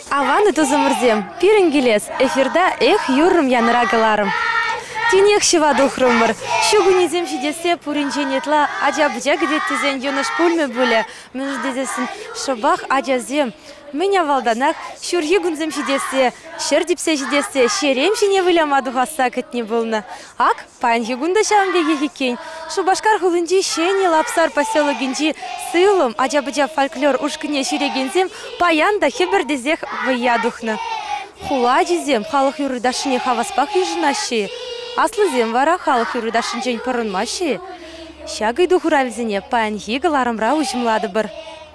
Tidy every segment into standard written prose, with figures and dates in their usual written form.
Аваны тузымырзем, пиренгелес, эфирда эх юрым янырагыларым. Тинех шива духрумыр, шугунизем шидесе пуринченетла, аджа бджа гдеттезен юнош пульме буле, мүждезесін шобах аджазем. Меня валданах, шурги гунзем шидесе, шердипсе шидесе, шерем шине выляма духаса кэтне булна. Ак, пайн югунда шамбеги хикень, шубашкар хулынчи шене лапсар поселок гинчи сылым, аджа бджа фольклор ушкыне ширегензем, паянда хебердезех выядухна. Хула жезем, халық юрыдашыне хаваспах южынаши. Аслызем вара халық юрыдашын жен пырынмаши. Шагай духуравзіне паян хигаларымра ужымлады бір.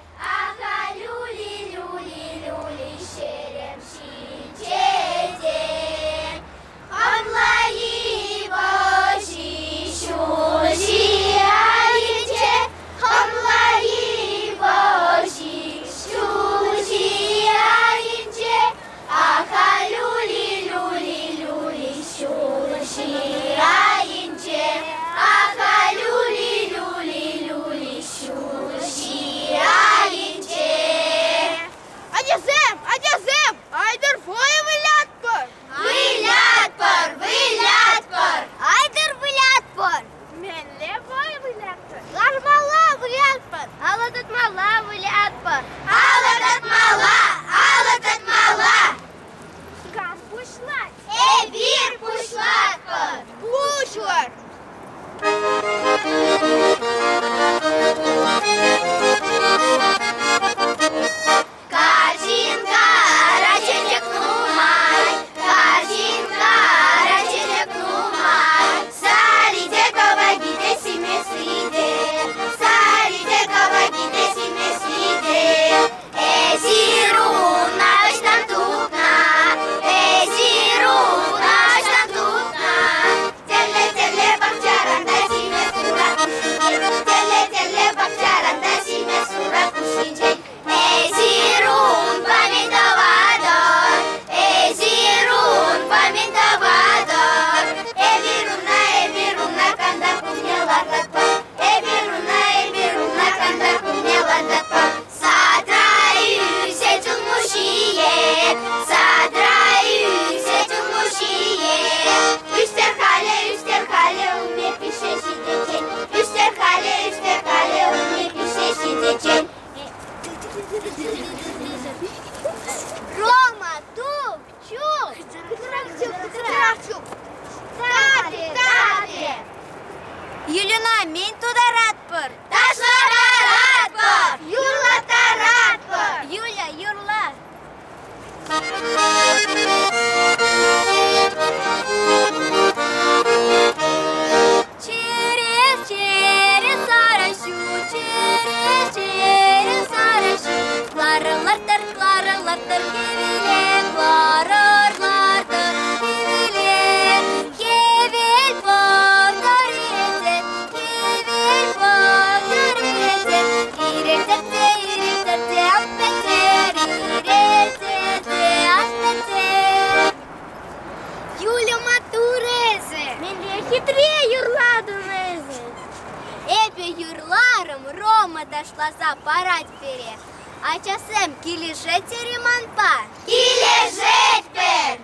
Рома дошла за парать пере, а часем килежете ремонпа. Килежет пер!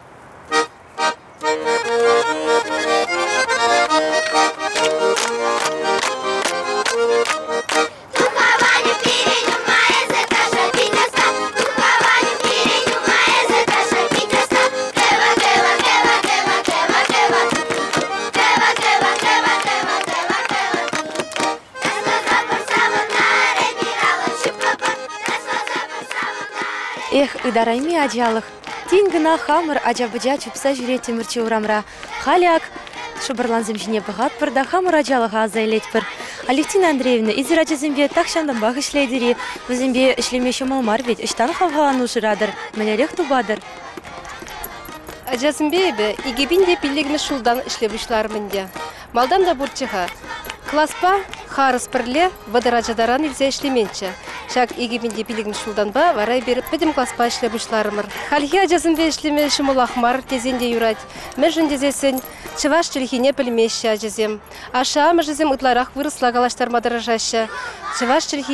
Эх, идарайми аджалых. Тин гына хамыр аджабыджа чупса жүре темірчі урамра. Халяк, шубырланзым жіне бұғат бірда хамыр аджалыға азайлет бір. Алевтина Андреевна, изір аджазымбе тақшандан бақ ішлейдері. Өзімбе ішлемеші малмар бет, іштан хавғалан ұшырадыр. Мәлерек тубадыр. Аджазымбе бе, игебінде пілігіні шулдан ішлебішларымынде. Малдан да бұрчыға. Класпа харыс бірле вадыраджадаран илзе ішлеменчі. Шак игебінде пилигін шулданба, варай беріп бідім класпа ішлебішларымыр. Халхи аджазымбе ішлемеші мұлақмар тезенде юрать. Мәжін дезесін чываш чілхине пілмеші аджазем. Аша мәжізем ұтларақ вырысла галаштарма дыражашы. Чываш чілхи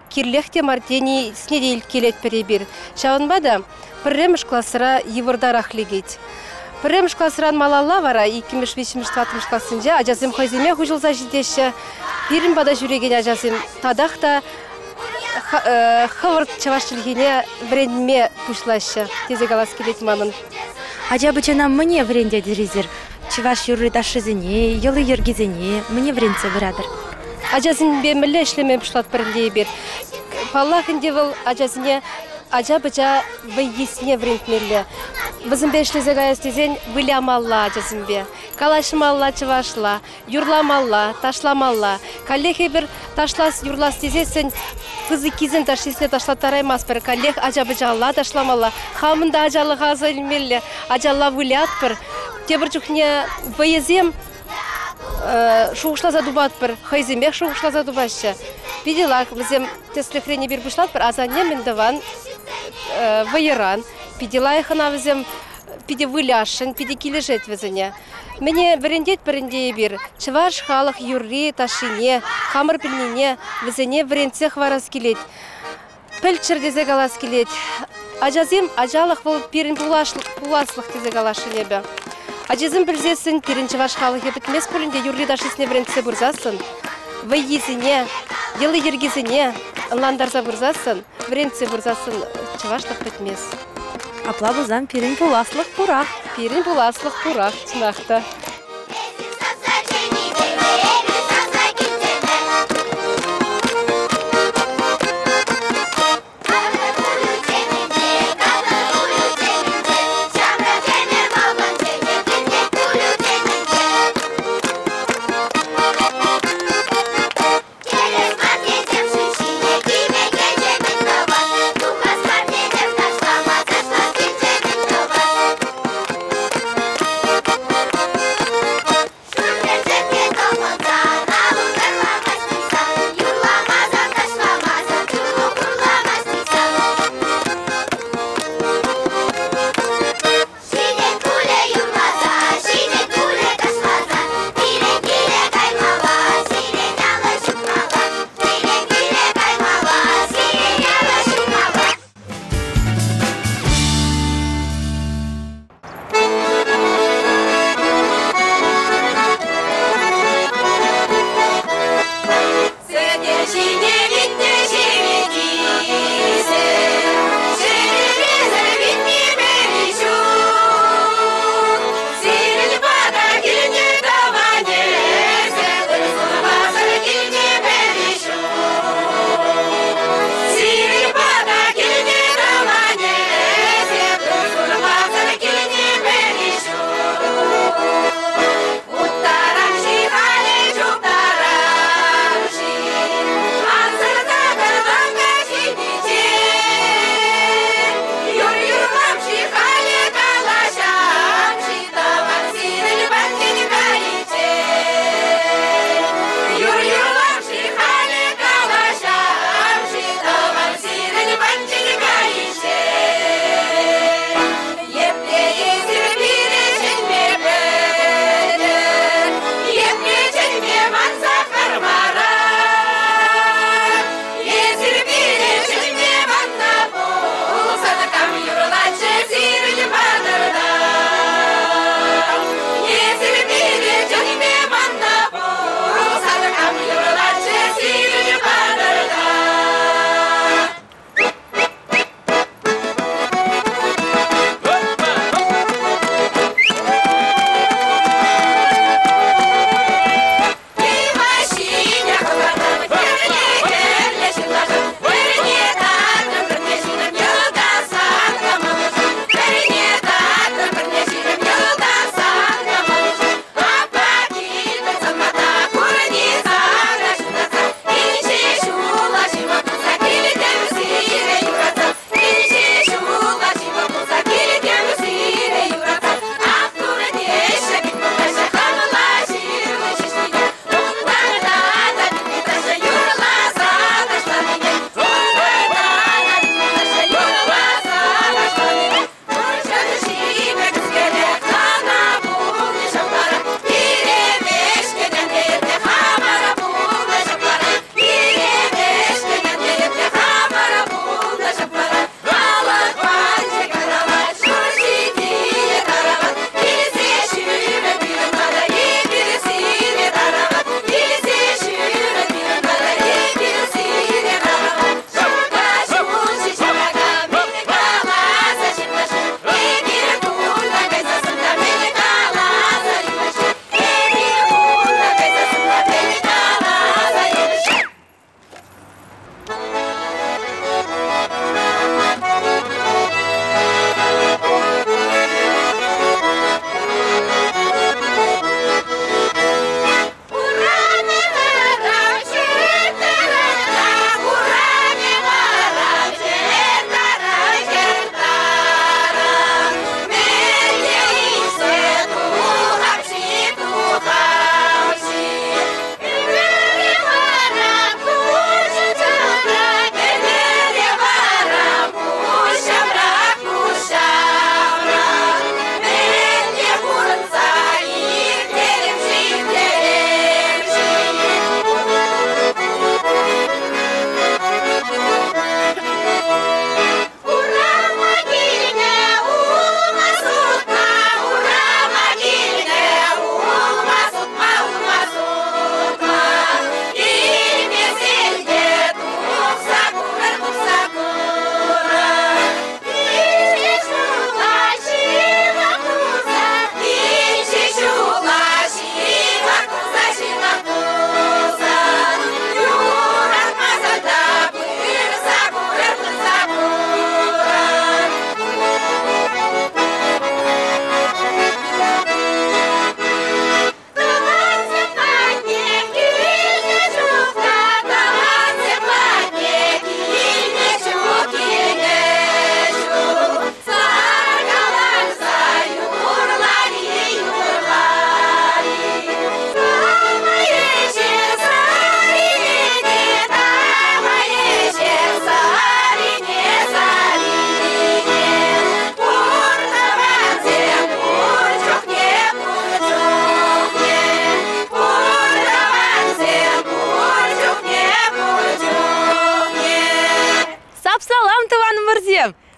кирлехте мартени снедейл келет перебир. Шаванбада пірремш классыра евордарах легет. Пірремш классыран малалла вара 25-60 классынжа ажазым хайземе хужылза жидеші. Пирім бада жүреген ажазым тадақта хавырт чавашчылгене брендме пушлашы. Тезе галас келет мамын. Ажа бычана мне вренде диризер. Чываш юры дашызыне, йылы ергизене, мне вренце бірадыр. Ажазын бемілі ішлемен пұшлат бірінде бер. Паллахын девіл ажазыне ажа-быча вейесіне врентмелі. Бізін бешлезе гаястезен вылямалла ажазын бе. Калашымалла чывашла, юрламалла, ташламалла. Каллехе бір ташлас юрлас тезесін кызы кизен ташлесіне ташлаттараймас бір. Каллех ажа-бычалла ташламалла. Хамында ажалы ғазы ilмелі, ажалла вылят бір. Тебір жүхне вейезем шуғышла задубат бір, хайземек шуғышла задубашы. Пиделак, бізем теслехрене бір бұшлат бір, азане мендаван вайыран. Пиделайхына бізем пиде выляшын, пиде кележет візіне. Мене біріндет бір, чываш халық юрри, ташине, хамыр пілнене, візіне біріндсе хварас келет. Пілчір дезе галас келет. Ажазем ажалық бұл пирін пуласлық дезе галашы небе. Ажазым білзесін, пирін чываш халық ебітмес пөлінде юрри дашысыне біріндсе бұрзасын. Вайезіне, елы ергезіне, ынландарза бұрзасын, біріндсе бұрзасын чывашлық бітмес. Апла бұзам пирін пуласлық пұрақ. Пирін пуласлық пұрақ, чынақта.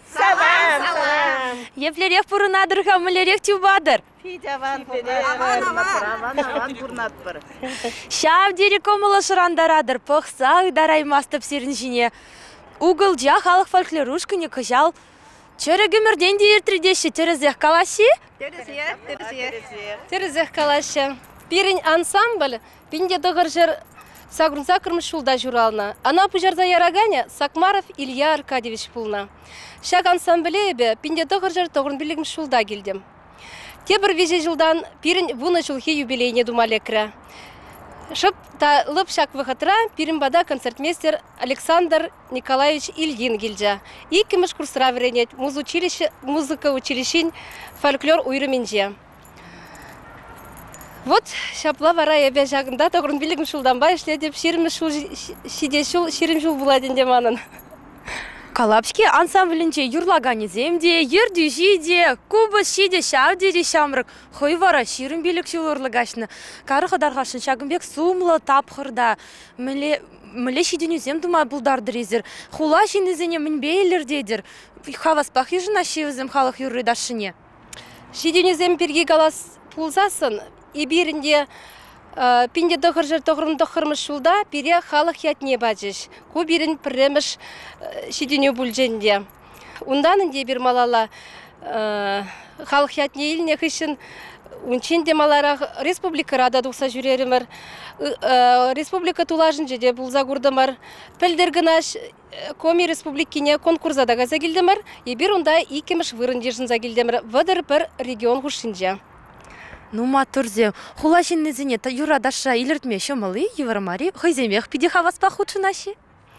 Салам. Еплерек пурынадыр хамылерек тюбадыр. Фидяван аван бурнатпыр. Шав дери комылы шырандарадыр, пықсақ дараймастып серінжіне. Угылжа халық фольклорушкыне кыжал. Чөрі гүмірден де ертірдеші терезех каласи? Терезех калашы. Пирин ансамбль, пинде дығыр жыр сагрунса кырмыш шулда журална. Ана пужарда яраганя Сакмаров Илья Аркадьевич пулна. Шак ансамбле бе пинде дығыр жыр тоғырын білігім шулда келдім. Те бір веже жылдан пирин вуна жылхи юбилейне думалекрі. Шып та лып шак выхатра пирин бада концертмейстер Александр Николаевич Ильин келді. Икіміш курсыра веренет музыка училищин фольклор уйрыминже. Вот шапла вара ебе жағында тоғырын білігім шулдан ба ішле деп шерім жул буладен деманын. Калапшки ансамблінче юрлагани земде, ердюжиде, кубыс шиде шавдери шамрык, хой вара ширым билік шулырлыгашны. Кары қадарғашын шагымбек сумлы тапқырда, міле шиденю зем дума бұлдарды резір. Хула шинезене мінбейлер дедір. Хаваспақ ежіна шевізім халық юрридашыне. Шиденю зем перге галас пулзасын, еберінде пинде дұғыр жыр тоғырын дұқырмыш шулда пере халық ятне бачыш. Ку берін піреміш шиденю бүлженде. Унданынде бір малала халық ятне еліне қышын унченде маларақ республика рада дұқса жүреремір. Республика тулажын жеде бұлза күрдімір. Пілдергінаш Коми республикіне конкурсада газа келдімір. Ебір онда икеміш вырынде жынза келдімір. Вадыр бір регион хұшынже. Ну матурзем, хула шиннезене та юрадаша илертме шомалы евромари, хойземех пиде хаваспақ учынаши?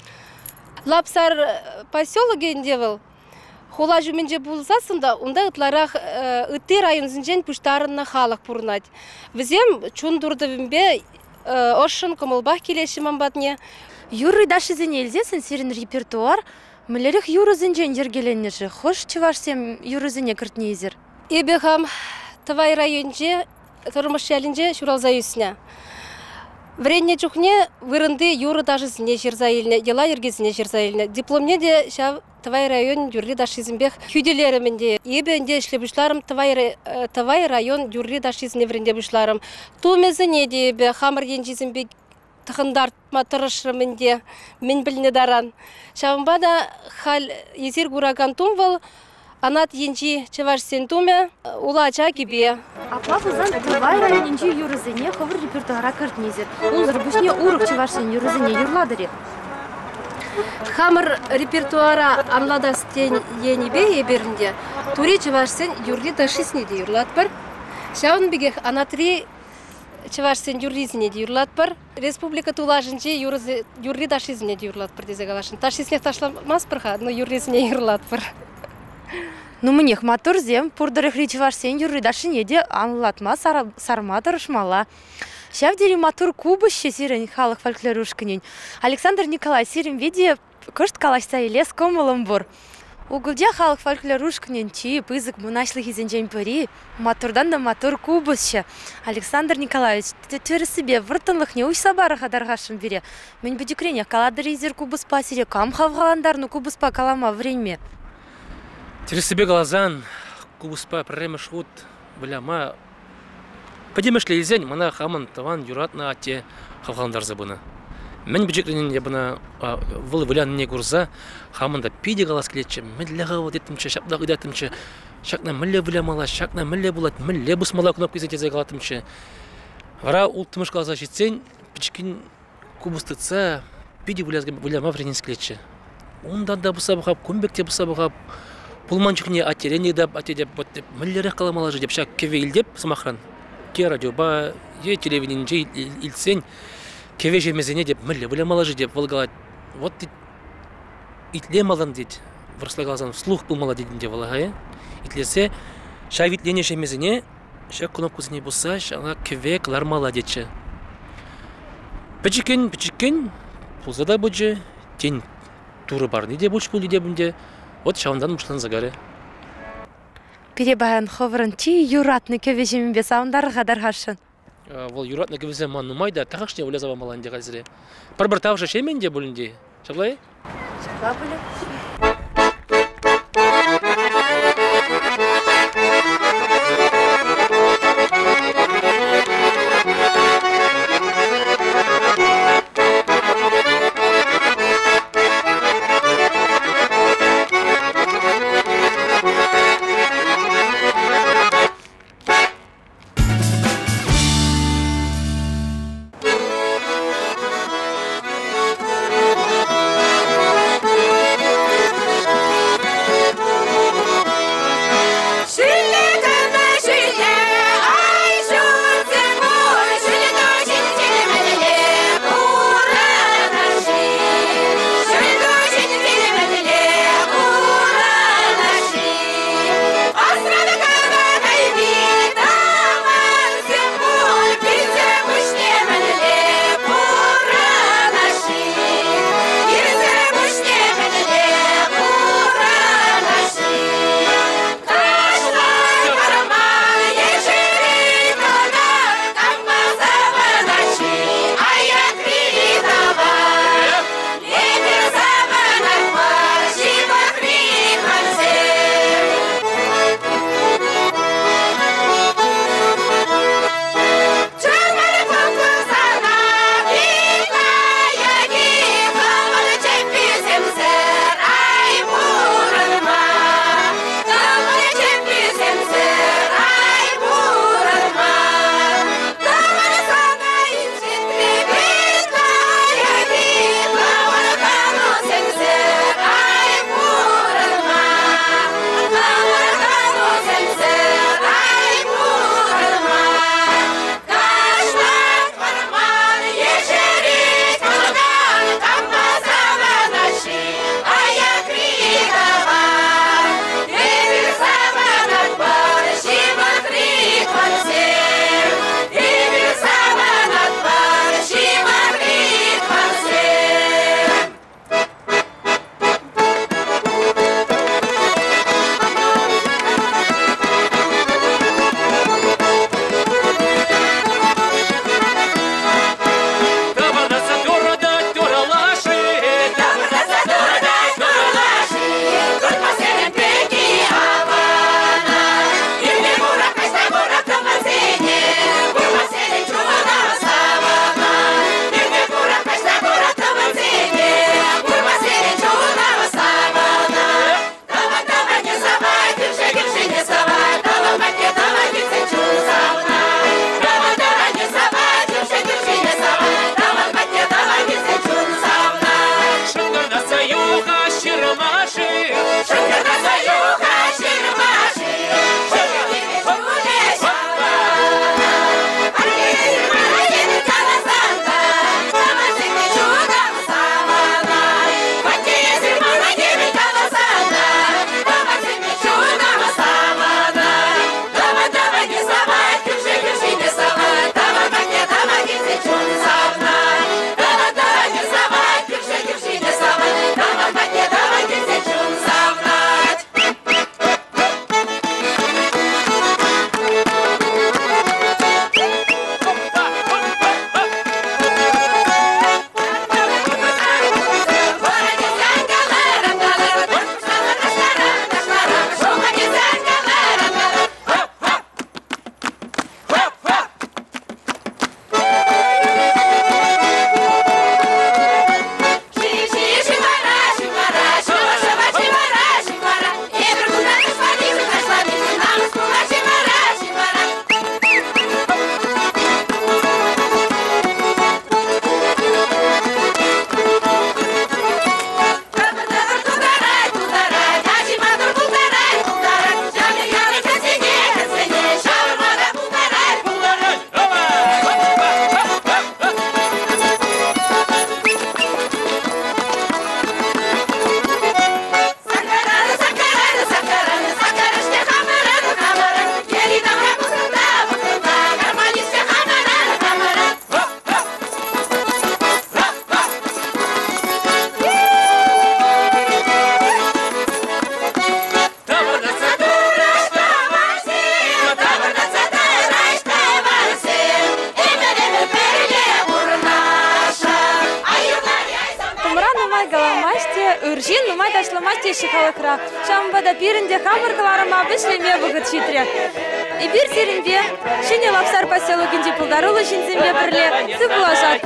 Лапсар поселогенде девыл. Хула жүменже бұлсасында, онда ұтларақ үтті районзінжен пүштарынна халық пұрынат. Візем чундурдывымбе ошын комылбақ келеші мамбатне. Юры даши зене елзесін серін репертуар, мүлерек юры зінжен ергеленнежі, хош чывашсем юры зене кіртнезір. Ебехам Твай районже, тұрмышшалінже шуралза үсіне. Вренне жүхне вырынды юры дашызіне жерзайыліне, ела ергезіне жерзайыліне. Дипломне де шав Твай район юрри дашизімбек хүделерімінде. Ебенде ішлебішларым Твай район юрри дашизіне вренде бішларым. Тумезіне де бе хамыр енжізімбек тұхындартма тұрышырымінде мен біліне даран. Шавымба да хал езер гураган тумвал, Анат енжи чевашсен туме, улача кибе. Аплафызан Твай районенчи юрызыне ховыр репертуара кіртнезір. Олар бүшне урық чевашсен юрызыне юрладыре. Хамыр репертуара амладастен енебе еберінде, тури чевашсен юрли дашисне де юрлат бір. Шауын бігех анатри чевашсен юрризіне де юрлат бір. Республика тулажынче юрли дашизіне де юрлат бір дезе галашын. Ташисне ташламас бірға, но юрризіне юрлат бір. Ну мнех матурзем, пурдырых речевашсен юрридашыне де анлатма сарма тұрышмала. Шавдери матур кубыще сирен халық фольклорушканен. Александр Николай сирен виде кышт калашса елес комылым бұр. Угылде халық фольклорушканен чиіп ызык мұнашлы хизенжен пөри, матурдан да матур кубыще. Александр Николаевич, түрі себе вұртынлық не ұшса бары қадарғашын бере. Мен бүдікрене каладыр езер кубыспа сире, кам хавғаландарны кубыспа калама вренме. Тересебе глазан, кубуспа премеш вот, бляма. Подемеш ли изень, мана хаман таван юратна ате хавхандар забына. Мен бюджетленен ябына вылывылян не гурза, хаманда пиде галас клетче, мэлляга вот этимче, шапдак идатымче, шакна мэлле влямала, шакна мэлле булат, мэлле бусмала кнопка изете галатымче. Вара ултымыш глаза житсень, пичкин кубустыца, пиде вляма вренинс клетче. Ондан да бусабахап, кумбекте бусабахап, пулманчыкне атерене деп, атедеп, мэллерек каламала же деп, шак кеве илдеп, самахран. Ке радиоба, е телевиденже илсень, кеве жемезене деп, мэлле влямала же деп, волгалат. Вот итлемалан дед, вырслагалазан вслух пулмала дедінде валагая. Итлесе, шак витлене жемезене, шак кнопкузіне буса, шала кеве клармала дедче. Пичикен, пулзада боджи, тень туры барны де больше пулди дебінде. Вот шавандан мұшлан загаре. Перебаян ховырын чи юратны кевежемін бе сауындары қадарғашын. Вол юратны кевезе манну майда, тағашне улязава маланде қалзіре. Бір тавша шеменде бұлінде. Шаблай? Шабла бұлі. каламасте, уржин, нумай ташламасте шихалакра. Шамбада пиринде хамыркаларыма бишлеме бұғыт шитре. И бир теринбе, шине лапсар поселогинде пулдарулы шинзембе бірле, ты булажат